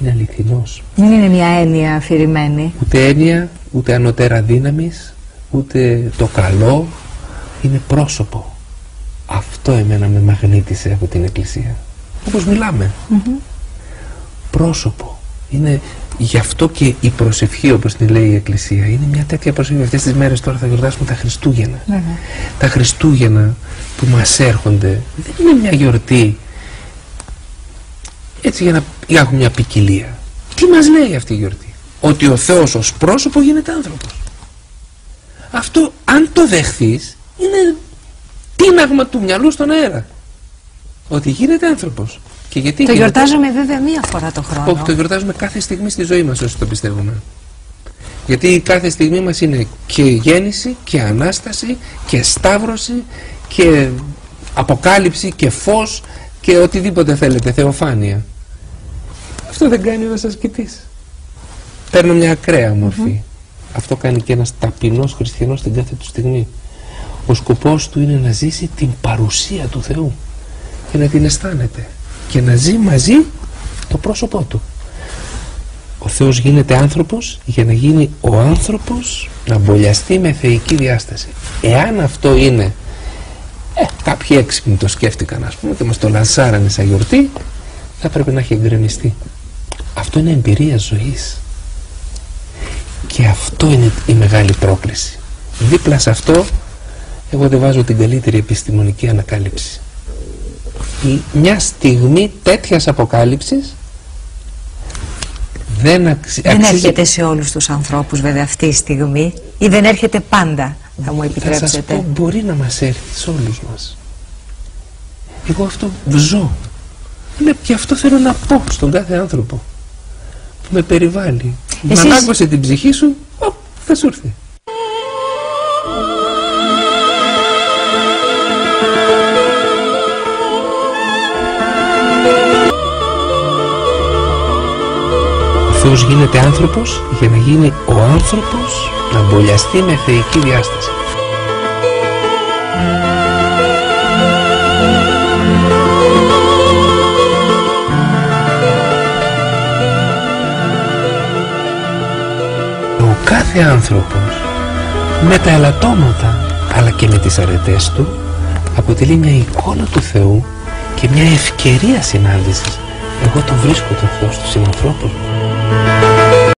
είναι αληθινός. Δεν είναι μια έννοια αφηρημένη. Ούτε έννοια, ούτε ανωτέρα δύναμης, ούτε το καλό. Είναι πρόσωπο. Αυτό εμένα με μαγνήτησε από την Εκκλησία. Όπως μιλάμε. Πρόσωπο. Είναι γι' αυτό και η προσευχή, όπως την λέει η Εκκλησία, είναι μια τέτοια προσευχή. Αυτές τις μέρες τώρα θα γιορτάσουμε τα Χριστούγεννα. Τα Χριστούγεννα που μας έρχονται δεν είναι μια γιορτή έτσι για να έχουμε μια ποικιλία. Τι μας λέει αυτή η γιορτή? Ότι ο Θεός ως πρόσωπο γίνεται άνθρωπος. Αυτό, αν το δεχθείς, είναι τίναγμα του μυαλού στον αέρα. Ότι γίνεται άνθρωπος. Και γιατί το γιορτάζουμε βέβαια μία φορά το χρόνο. Όχι, το γιορτάζουμε κάθε στιγμή στη ζωή μας όσοι το πιστεύουμε. Γιατί κάθε στιγμή μας είναι και γέννηση και Ανάσταση και Σταύρωση και Αποκάλυψη και φως και οτιδήποτε θέλετε, θεοφάνεια. Αυτό δεν κάνει ένας ασκητής. Παίρνω μια ακραία μορφή. Αυτό κάνει και ένας ταπεινός χριστιανός στην κάθε του στιγμή. Ο σκοπός του είναι να ζήσει την παρουσία του Θεού και να την αισθάνεται και να ζει μαζί το πρόσωπό του. Ο Θεός γίνεται άνθρωπος για να γίνει ο άνθρωπος να μπολιαστεί με θεϊκή διάσταση. Εάν αυτό είναι κάποιοι έξυπνοι το σκέφτηκαν, ας πούμε, και μας το λανσάρανε σαν γιορτή, θα πρέπει να έχει εγκρεμιστεί. Αυτό είναι εμπειρία ζωής. Και αυτό είναι η μεγάλη πρόκληση. Δίπλα σε αυτό εγώ δεν βάζω την καλύτερη επιστημονική ανακάλυψη. Μια στιγμή τέτοιας αποκάλυψης δεν έρχεται σε όλους τους ανθρώπους βέβαια αυτή η στιγμή, ή δεν έρχεται πάντα, θα μου επιτρέψετε? Θα σας πω, μπορεί να μας έρθει σε όλους μας. Εγώ αυτό ζω. Και αυτό θέλω να πω στον κάθε άνθρωπο που με περιβάλλει. Να ανάγκωσε την ψυχή σου, θα σου έρθει. Ο Θεός γίνεται άνθρωπος για να γίνει ο άνθρωπος να μπολιαστεί με θεϊκή διάσταση. Ο κάθε άνθρωπος με τα ελαττώματα αλλά και με τις αρετές του αποτελεί μια εικόνα του Θεού και μια ευκαιρία συνάντησης. Εγώ το βρίσκω τον Θεό στους συνανθρώπους μου.